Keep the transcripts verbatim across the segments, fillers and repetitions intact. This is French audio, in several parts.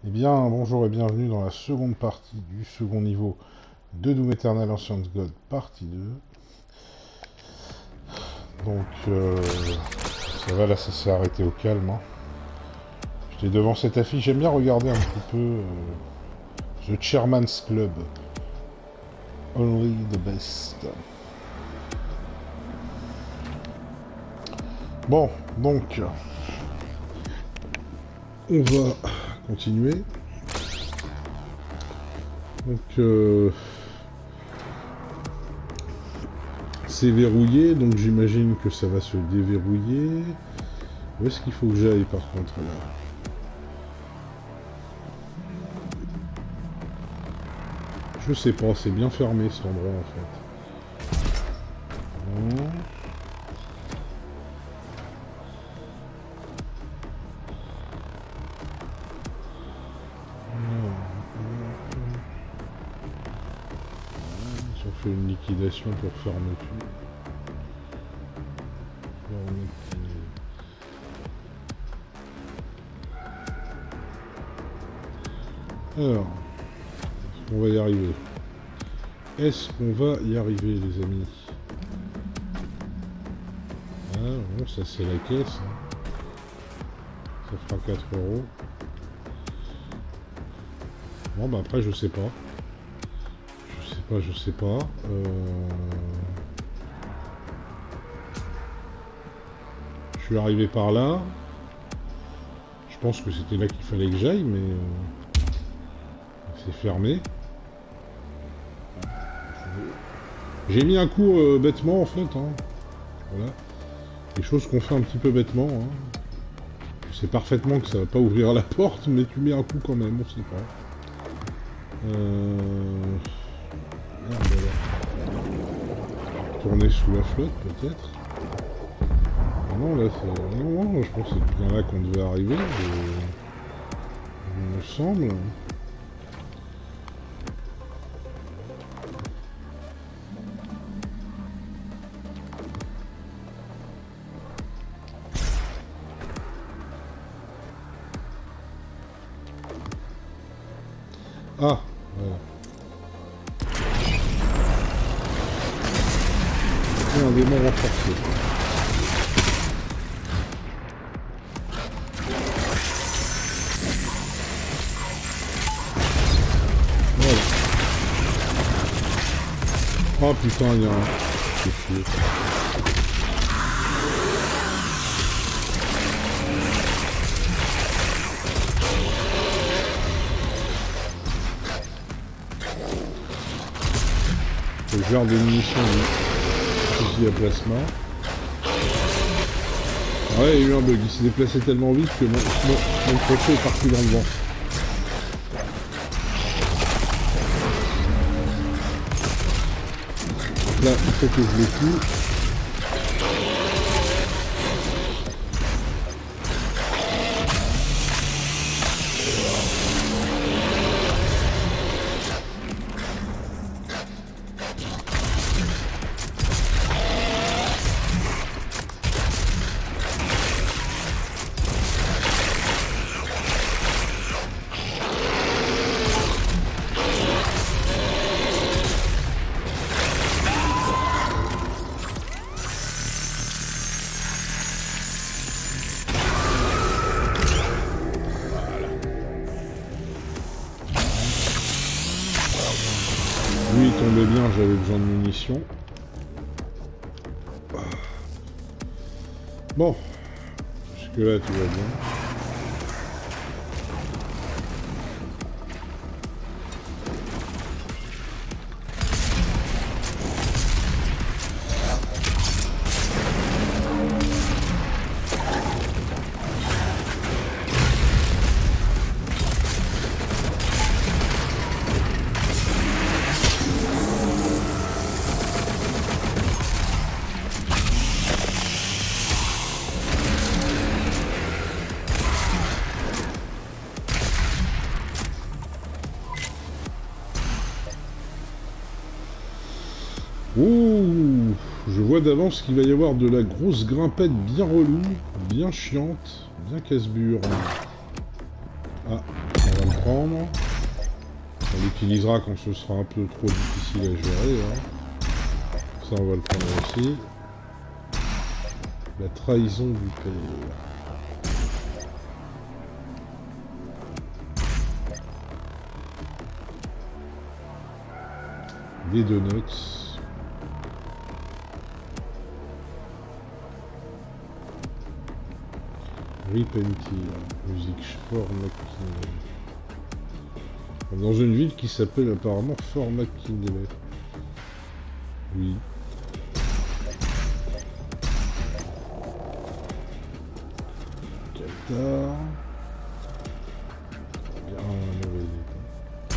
Eh bien, bonjour et bienvenue dans la seconde partie du second niveau de Doom Eternal Ancient God, partie deux. Donc, euh, ça va, là, ça s'est arrêté au calme. Hein. J'étais devant cette affiche, j'aime bien regarder un petit peu euh, The Chairman's Club. Only the best. Bon, donc, on va continuer. Donc, euh, c'est verrouillé, donc j'imagine que ça va se déverrouiller. Où est-ce qu'il faut que j'aille par contre là? Je sais pas, c'est bien fermé cet endroit en fait. Bon. Ils ont fait une liquidation pour fermeture. Alors, est-ce qu'on va y arriver? Est-ce qu'on va y arriver, les amis? Ah, bon, ça c'est la caisse. Hein. Ça fera quatre euros. Bon, bah après, je sais pas. Je sais pas, je sais pas. Euh... Je suis arrivé par là. Je pense que c'était là qu'il fallait que j'aille, mais... Euh... C'est fermé. J'ai mis un coup euh, bêtement en fait. Hein. Voilà. Des choses qu'on fait un petit peu bêtement. Hein. Tu sais parfaitement que ça va pas ouvrir la porte, mais tu mets un coup quand même, on sait pas. Euh... Merde, alors. Tourner sous la flotte peut-être. Non là c'est. Non, non, je pense que c'est bien là qu'on devait arriver. Et... Il me semble. Ah, voilà. C'est un démon renforcé. Voilà. Oh putain, il y a un... C'est chier. Le genre de munitions de fusil à plasma. Ah ouais, il y a eu un bug, il s'est déplacé tellement vite que mon, mon, mon crochet est parti dans le vent. Donc là, il faut que je les tue. Lui il tombait bien, j'avais besoin de munitions. Bon, jusque là tout va bien. Ouh, je vois d'avance qu'il va y avoir de la grosse grimpette bien relou, bien chiante, bien casse-bure. Ah, on va le prendre. On l'utilisera quand ce sera un peu trop difficile à gérer. Hein. Ça, on va le prendre aussi. La trahison du père. Des donuts. Repentir. Musique Fort McKinley. Dans une ville qui s'appelle apparemment Fort McKinley. Oui. Qatar. Bien, un mauvais état.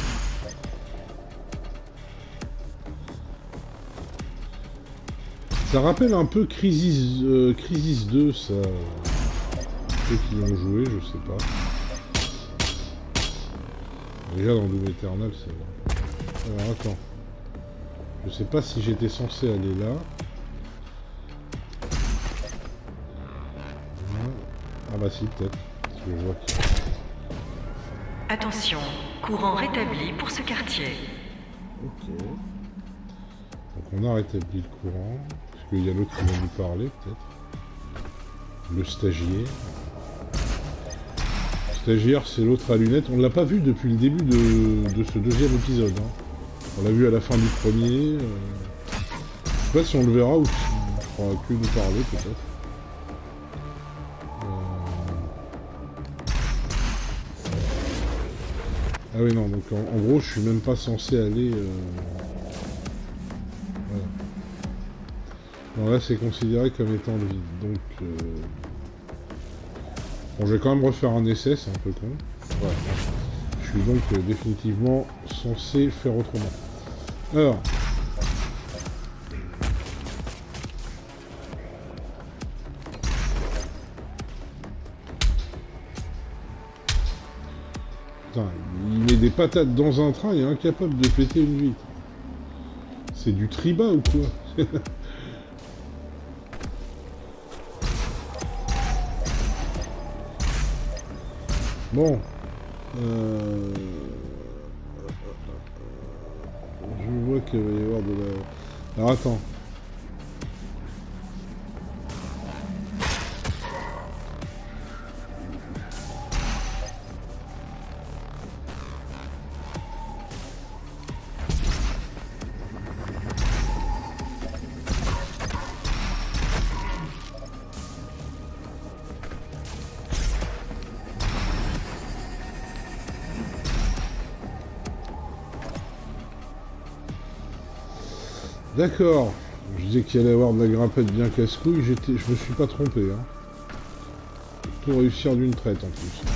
Ça rappelle un peu Crisis, euh, Crisis deux, ça. Ceux qui l'ont joué, je sais pas. Déjà dans Doom Eternal, c'est vrai. Alors attends. Je sais pas si j'étais censé aller là. Ah bah si, peut-être. Parce que je vois qu'il... Attention, courant rétabli pour ce quartier. Ok. Donc on a rétabli le courant. Parce qu'il y a l'autre qui va nous parler, peut-être. Le stagiaire. Stagiaire, c'est l'autre à lunettes. On ne l'a pas vu depuis le début de, de ce deuxième épisode. Hein. On l'a vu à la fin du premier. Euh... Je sais pas si on le verra ou si on fera que nous parler, peut-être. Euh... Ah oui, non, donc en, en gros, je suis même pas censé aller... Euh... Voilà. Non, là, c'est considéré comme étant le vide. Donc... Euh... Bon, je vais quand même refaire un essai, c'est un peu con. Voilà. Je suis donc euh, définitivement censé faire autrement. Alors. Putain, il met des patates dans un train et est incapable de péter une vitre. C'est du triba ou quoi? Bon, euh... je vois qu'il va y avoir de la... Alors attends. D'accord, je disais qu'il allait y avoir de la grimpette bien casse-couille, j'étais, je me suis pas trompé. Hein. Tout réussir d'une traite en plus.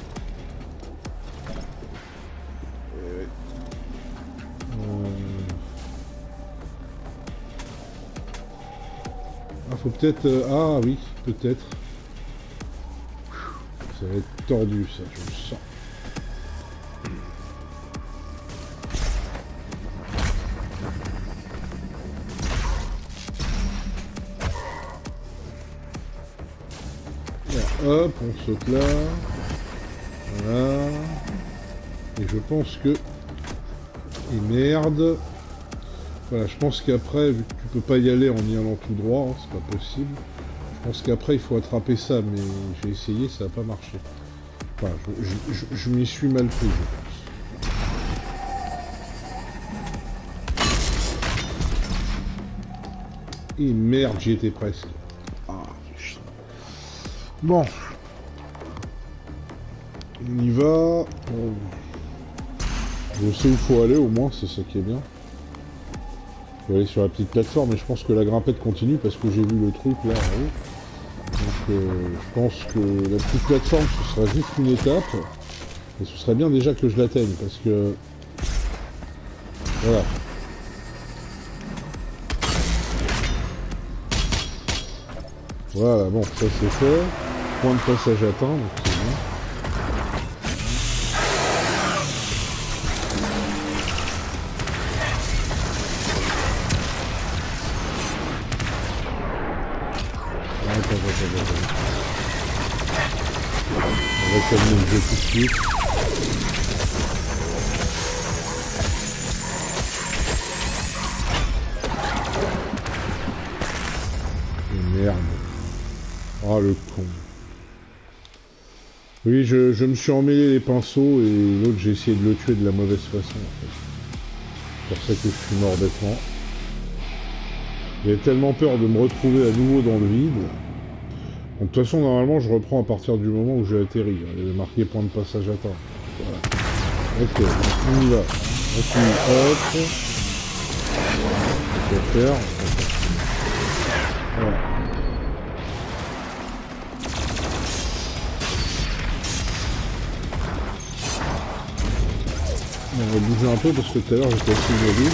Euh... Ah, faut peut-être... Euh... Ah oui, peut-être. Ça va être tordu ça, je le sens. Hop, on saute là. Voilà. Et je pense que... Et merde. Voilà, je pense qu'après, vu que tu peux pas y aller en y allant tout droit, hein, c'est pas possible. Je pense qu'après, il faut attraper ça, mais j'ai essayé, ça n'a pas marché. Voilà, je, je, je, je m'y suis mal pris, je pense. Et merde, j'y étais presque. Bon, on y va. Je sais où il faut aller, au moins, c'est ça qui est bien. Il faut aller sur la petite plateforme, et je pense que la grimpette continue parce que j'ai vu le truc là en haut. Donc, euh, je pense que la petite plateforme, ce sera juste une étape. Et ce serait bien déjà que je l'atteigne parce que. Voilà. Voilà, bon, ça c'est fait. Point de passage atteint, donc c'est bien. Attends, attends, attends, attends. On va calmer le jeu tout de suite. Ah, le con. Oui, je, je me suis emmêlé les pinceaux et l'autre, j'ai essayé de le tuer de la mauvaise façon, en fait. C'est pour ça que je suis mort bêtement. J'avais tellement peur de me retrouver à nouveau dans le vide. Donc, de toute façon, normalement, je reprends à partir du moment où j'ai atterri. Il y avait marqué point de passage atteint. Voilà. Ok, on y va. Ok, hop. On peut faire. Voilà. On va bouger un peu parce que tout à l'heure j'étais assez immobile.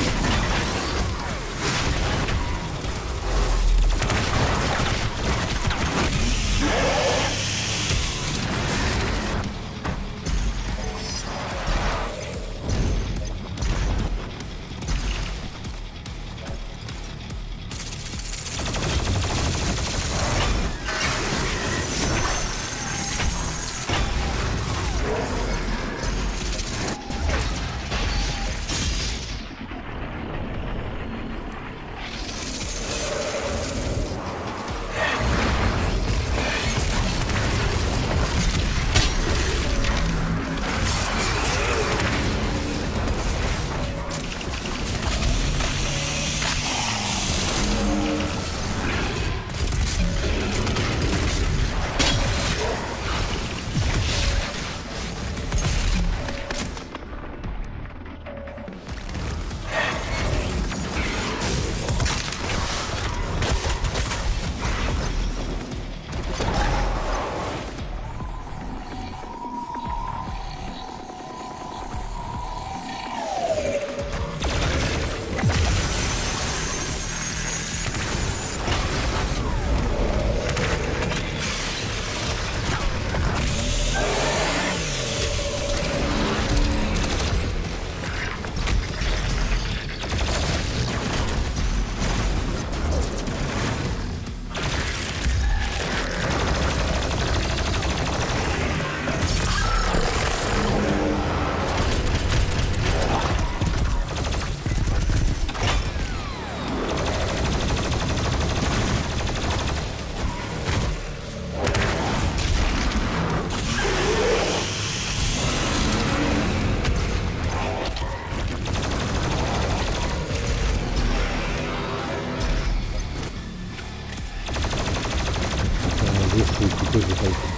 Je suis occupé, j'ai pas le temps.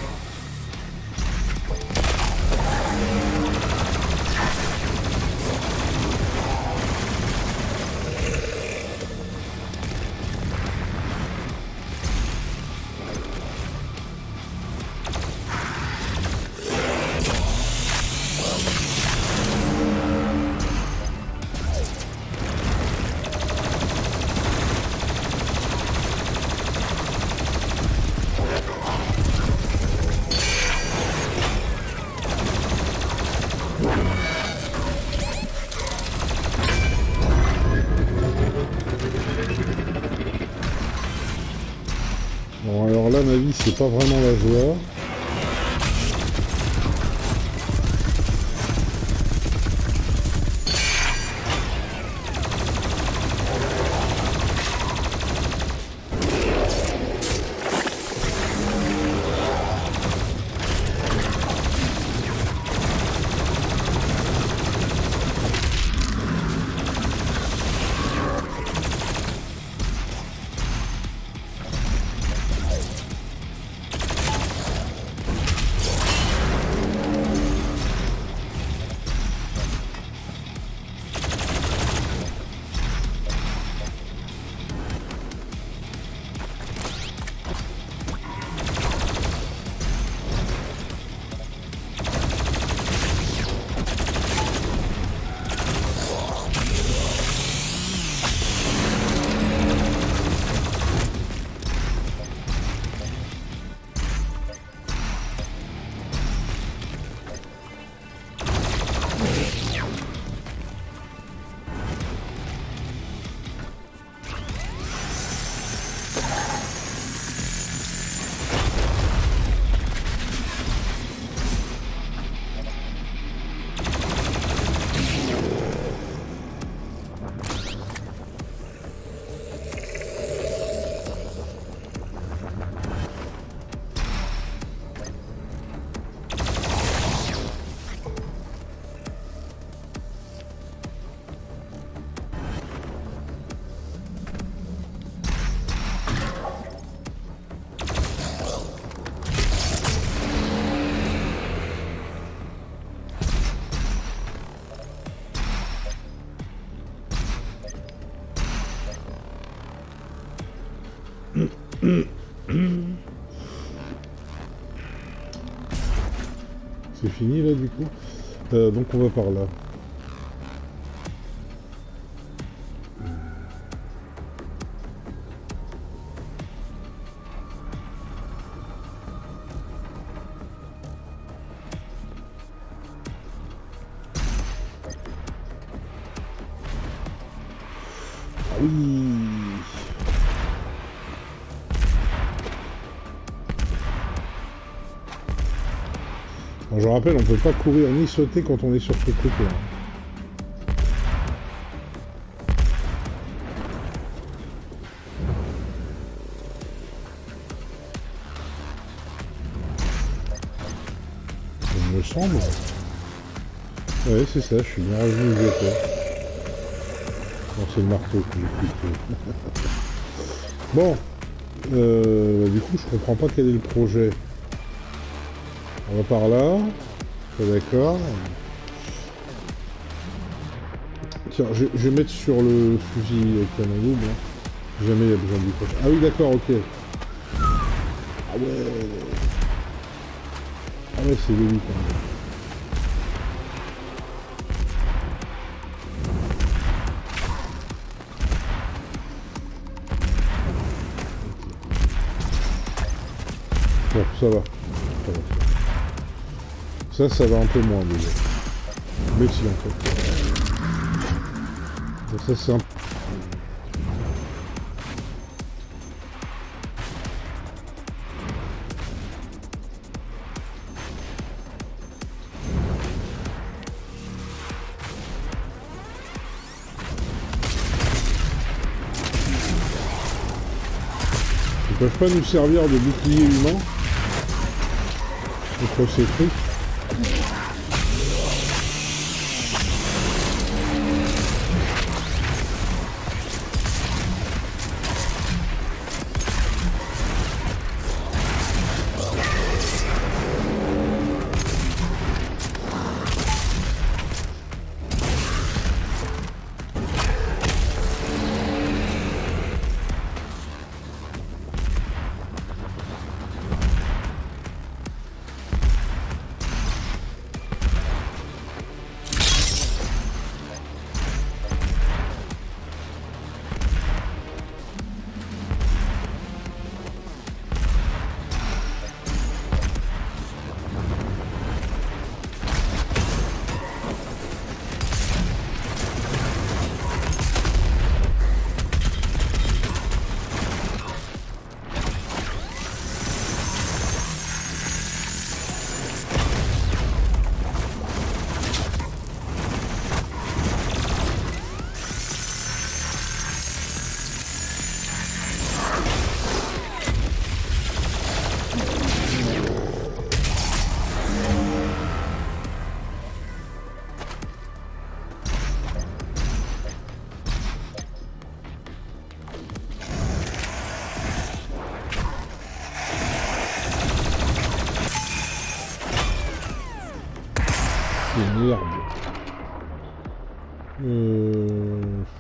Bon, alors là, ma vie, c'est pas vraiment la joie. fini là du coup. Euh, donc on va par là. Ah oui. Bon, je rappelle, on peut pas courir ni sauter quand on est sur ce truc là. Il me semble. Ouais, c'est ça, je suis bien revenu où j'étais. Non, c'est le marteau que j'ai cliqué. Bon. Euh, du coup, je comprends pas quel est le projet. On va par là. D'accord. Tiens, je, je vais mettre sur le fusil canon double. Hein. Jamais il y a besoin du prochain. Ah oui, d'accord, ok. Ah ouais. Ah ouais, c'est lui quand même. Bon, ça va. Ça va. Ça, ça va un peu moins déjà. Mais si, en fait. Donc ça, c'est un... Ils peuvent pas nous servir de bouclier humain contre ces trucs. Merde. Euh...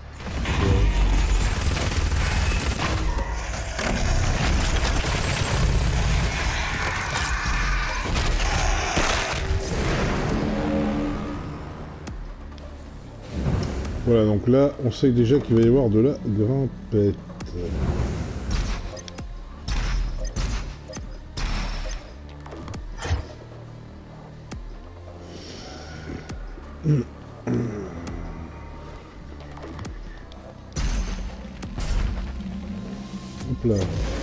Voilà, donc là, on sait déjà qu'il va y avoir de la grimpette. Hop là.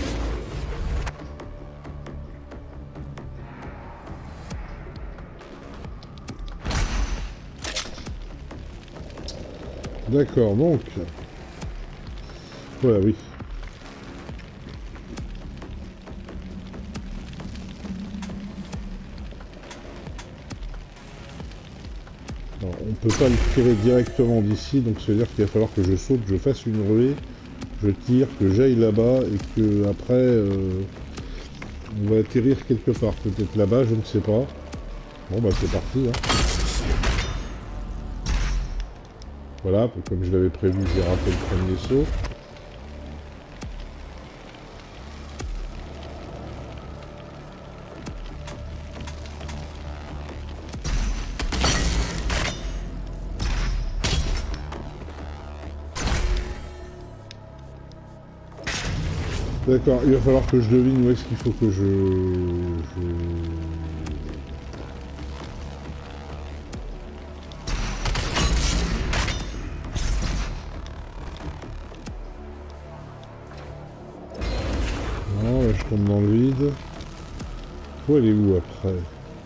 D'accord, donc... Voilà, oui. Alors, on peut pas le tirer directement d'ici, donc ça veut dire qu'il va falloir que je saute, je fasse une ruée, je tire, que j'aille là-bas, et que après euh, on va atterrir quelque part. Peut-être là-bas, je ne sais pas. Bon bah c'est parti, hein. Voilà, comme je l'avais prévu, j'ai raté le premier saut. D'accord, il va falloir que je devine où est-ce qu'il faut que je... je... Non, là je tombe dans le vide. Faut aller où après?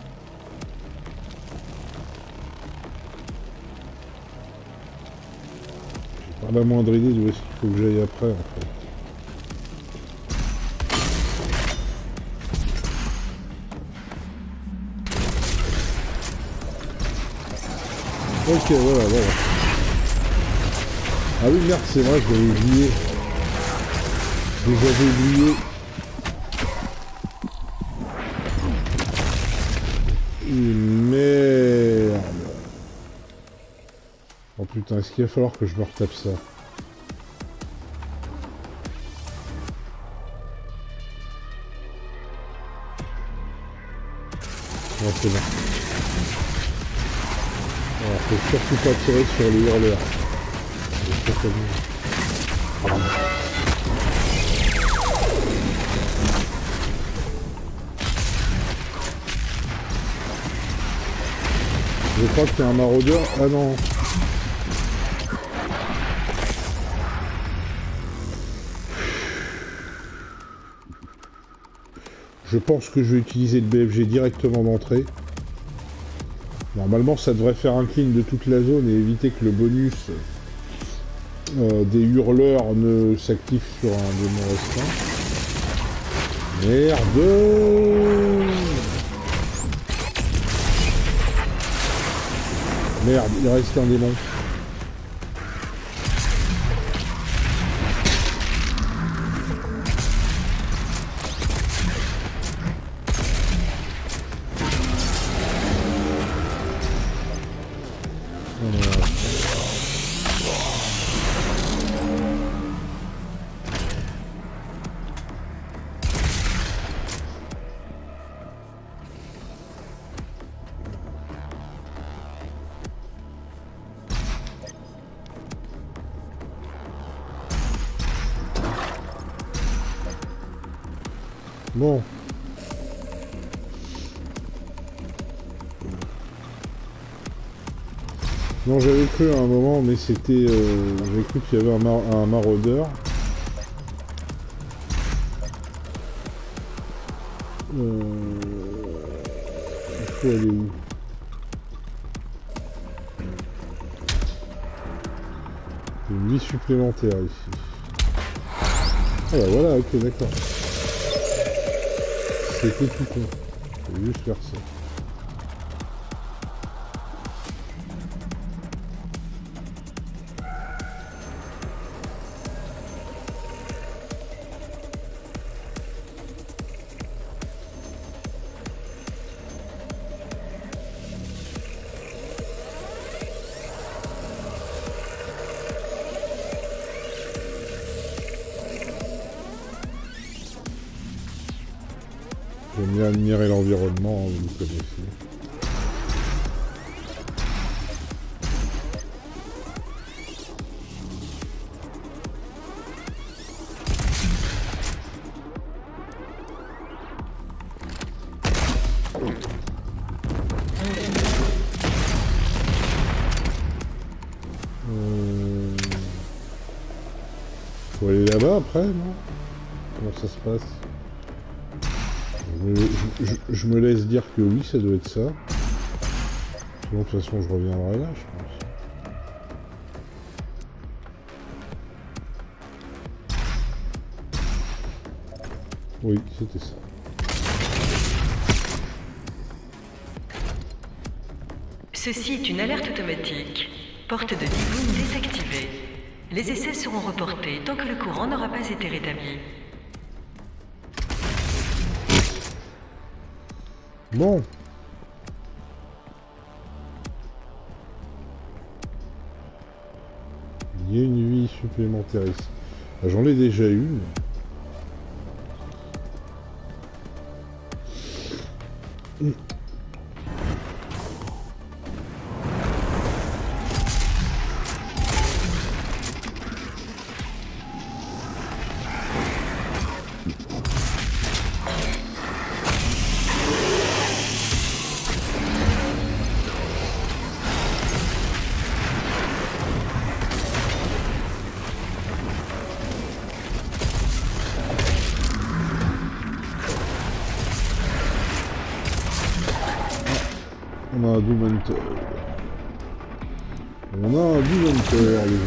J'ai pas la moindre idée d'où est-ce qu'il faut que j'aille après en fait. Ok, voilà, voilà. Ah oui, merde, c'est vrai, je l'avais oublié. Je les avais oubliés. Merde. Oh putain, est-ce qu'il va falloir que je me retape ça? Non, c'est bon. Alors, faut surtout pas tirer sur les hurleurs. Je crois qu'il y a un maraudeur. Ah non. Je pense que je vais utiliser le B F G directement d'entrée. Normalement, ça devrait faire un clean de toute la zone et éviter que le bonus euh, des hurleurs ne s'active sur un démon restant. Merde! Merde, il reste un démon. Bon. Non, j'avais cru à un moment, mais c'était... Euh, j'avais cru qu'il y avait un, mar un maraudeur. Euh... Il faut aller où? Une vie supplémentaire ici. Ah bah voilà, ok, d'accord. C'était tout con. Je vais juste faire ça. J'aime bien admirer l'environnement, vous le connaissez. Euh... Faut aller là-bas après, non? Comment ça se passe? Je, je, je me laisse dire que oui, ça doit être ça. Sinon, de toute façon, je reviendrai là, je pense. Oui, c'était ça. Ceci est une alerte automatique. Porte de Divoun désactivée. Les essais seront reportés tant que le courant n'aura pas été rétabli. Bon. Il y a une vie supplémentaire ici. J'en ai déjà une. Mmh. a un Doom Hunter. On a un Doom Hunter, les amis.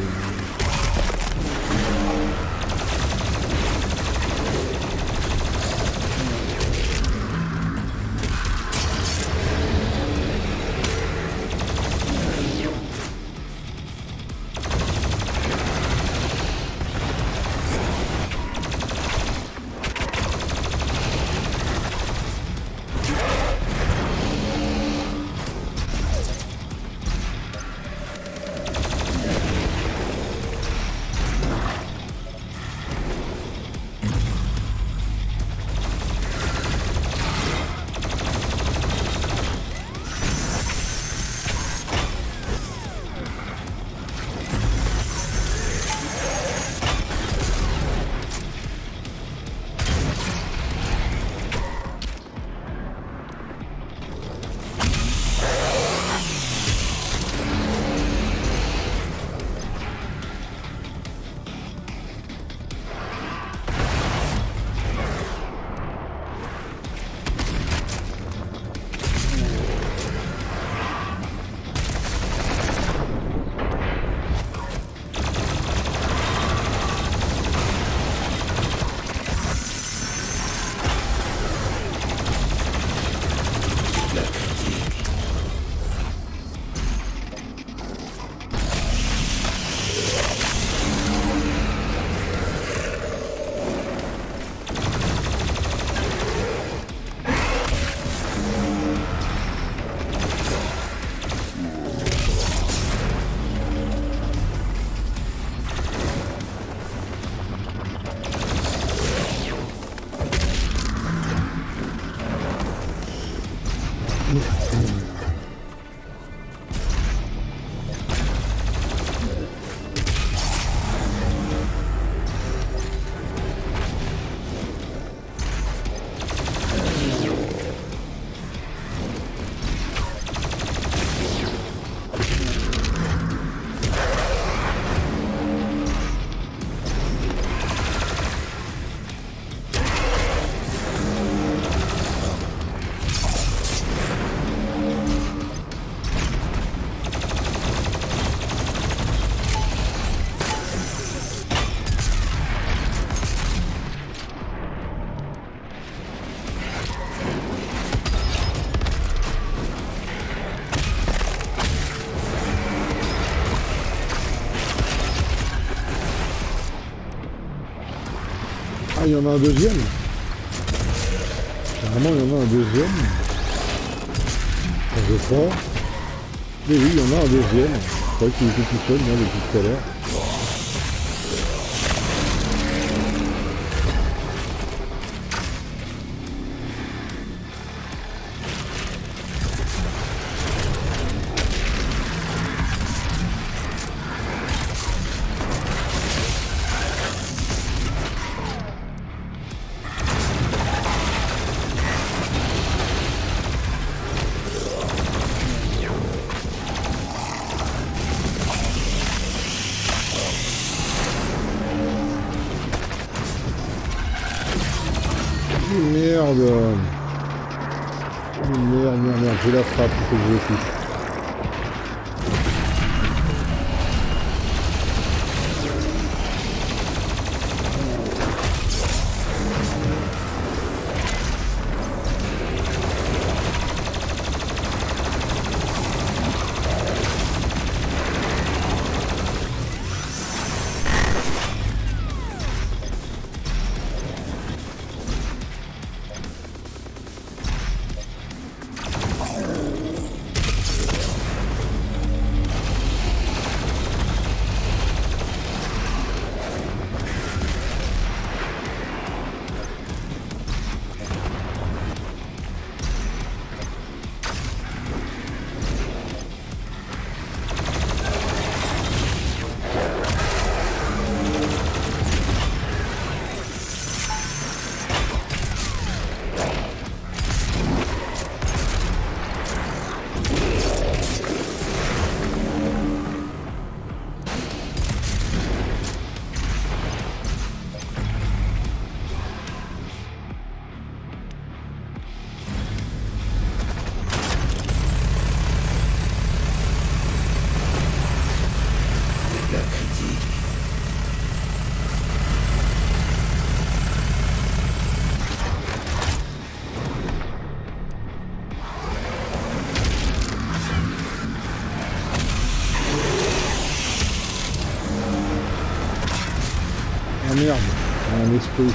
Ah, il y en a un deuxième. Carrément, il y en a un deuxième. Enfin, je crois. Mais oui, il y en a un deuxième. Je croyais qu'il était tout seul, moi, depuis tout à l'heure. Merde. Merde, merde, merde, j'ai la frappe, il faut que je le touche. merde, un esprit.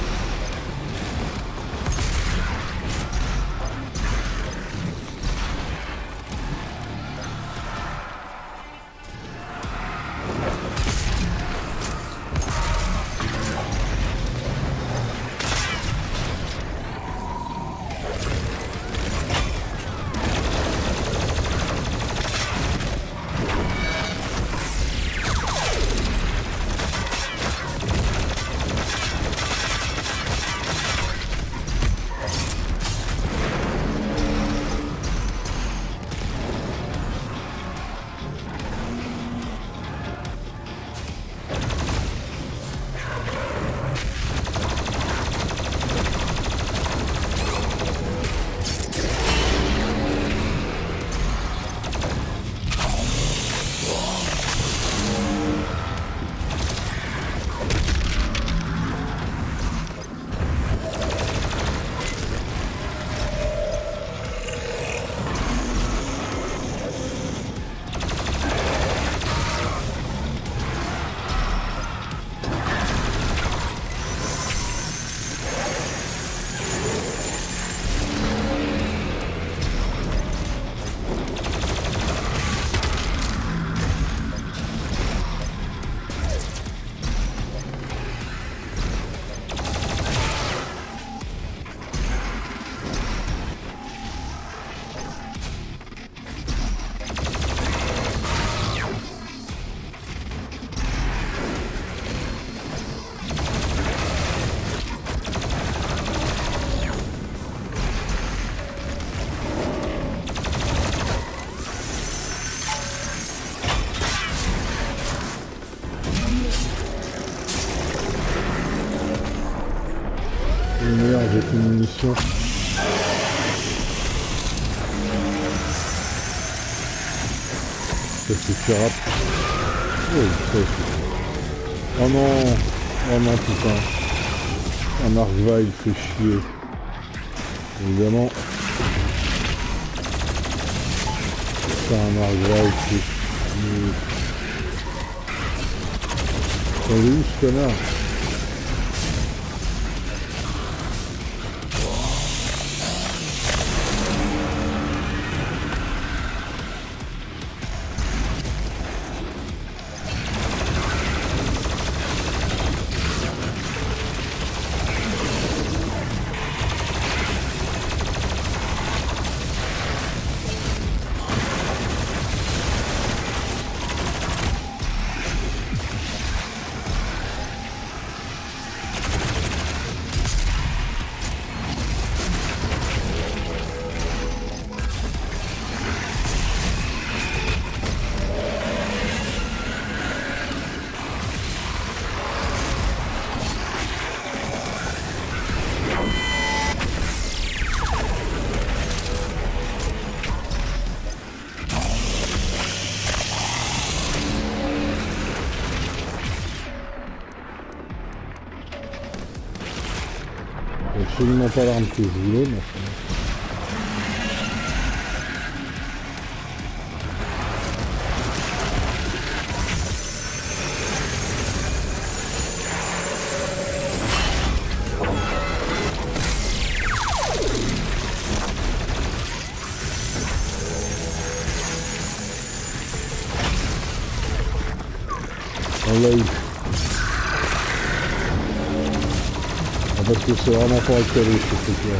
Merde, j'ai plus de munitions. Ça suffira. Oh, ça suffit. Oh non. Oh non, putain. Un Argva, il fait chier. Évidemment. C'est un Argva, il fait chier. Il est où ce connard? Absolument pas l'arme que je voulais, mais on l'a eu. Parce que c'est vraiment pas recalé ce truc-là.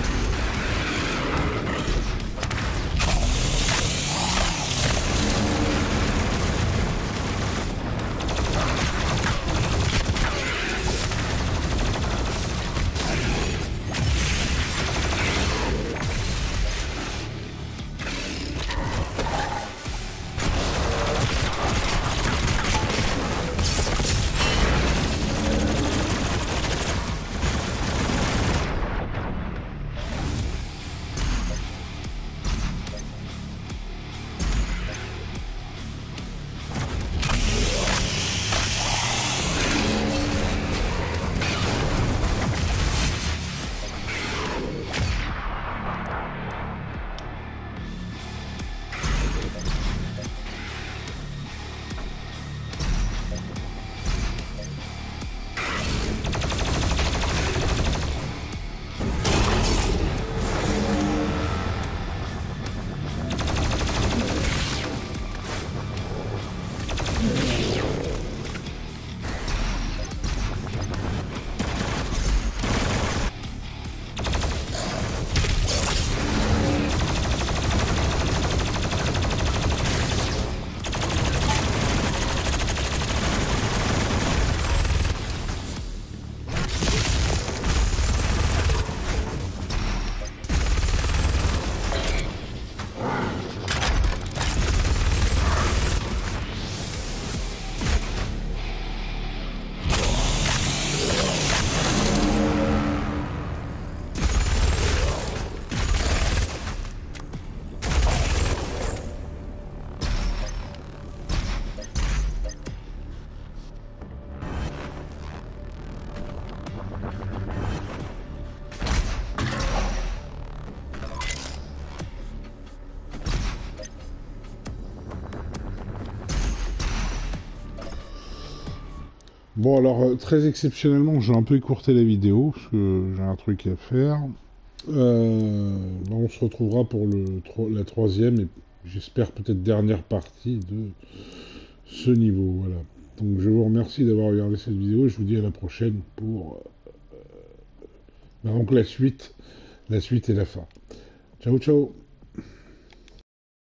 Bon, alors, euh, très exceptionnellement, j'ai un peu écourté la vidéo, parce que j'ai un truc à faire. Euh, ben, on se retrouvera pour le, tro- la troisième, et j'espère peut-être dernière partie de ce niveau, voilà. Donc, je vous remercie d'avoir regardé cette vidéo, et je vous dis à la prochaine pour... Euh, ben, donc, la suite, la suite et la fin. Ciao, ciao!